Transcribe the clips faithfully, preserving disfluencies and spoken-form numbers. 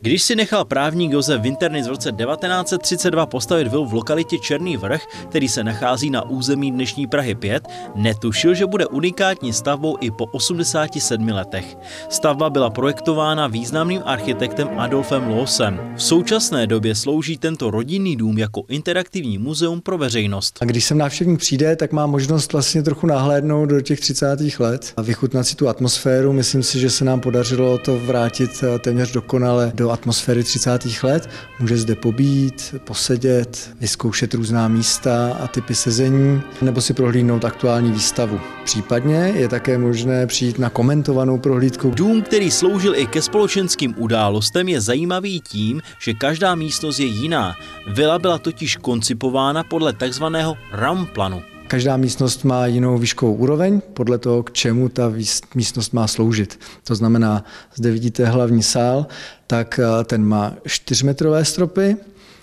Když si nechal právník Josef Winternis v roce devatenáct set třicet dva postavit vilu v lokalitě Černý Vrch, který se nachází na území dnešní Prahy pět, netušil, že bude unikátní stavbou i po osmdesáti sedmi letech. Stavba byla projektována významným architektem Adolfem Loosem. V současné době slouží tento rodinný dům jako interaktivní muzeum pro veřejnost. A když sem návštěvník přijde, tak má možnost vlastně trochu nahlédnout do těch třicátých let a vychutnat si tu atmosféru. Myslím si, že se nám podařilo to vrátit téměř dokonale do atmosféry třicátých let. Může zde pobít, posedět, vyzkoušet různá místa a typy sezení, nebo si prohlídnout aktuální výstavu. Případně je také možné přijít na komentovanou prohlídku. Dům, který sloužil i ke společenským událostem, je zajímavý tím, že každá místnost je jiná. Vila byla totiž koncipována podle takzvaného Ramplanu. Každá místnost má jinou výškovou úroveň podle toho, k čemu ta místnost má sloužit. To znamená, zde vidíte hlavní sál, tak ten má čtyřmetrové stropy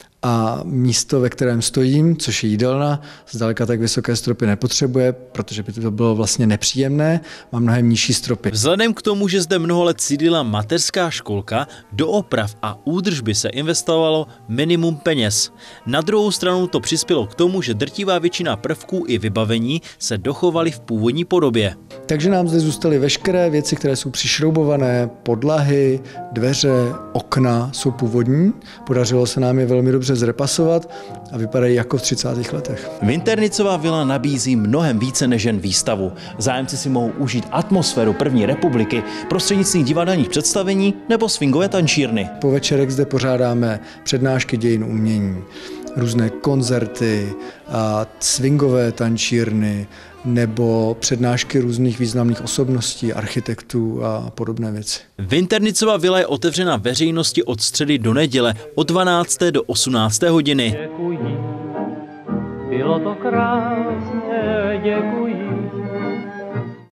a místo, ve kterém stojím, což je jídelna, zdaleka tak vysoké stropy nepotřebuje, protože by to bylo vlastně nepříjemné, má mnohem nižší stropy. Vzhledem k tomu, že zde mnoho let sídlila mateřská školka, do oprav a údržby se investovalo minimum peněz. Na druhou stranu to přispělo k tomu, že drtivá většina prvků i vybavení se dochovaly v původní podobě. Takže nám zde zůstaly veškeré věci, které jsou přišroubované, podlahy, dveře, okna jsou původní. Podařilo se nám je velmi dobře zrepasovat a vypadají jako v třicátých letech. Winternisova vila nabízí mnohem více než jen výstavu. Zájemci si mohou užít atmosféru první republiky prostřednictvím divadelních představení nebo swingové tančírny. Po večerech zde pořádáme přednášky dějin umění, různé koncerty, a swingové tančírny nebo přednášky různých významných osobností, architektů a podobné věci. Winternisova vila je otevřena veřejnosti od středy do neděle od dvanácté do osmnácté hodiny. Bylo to krásně,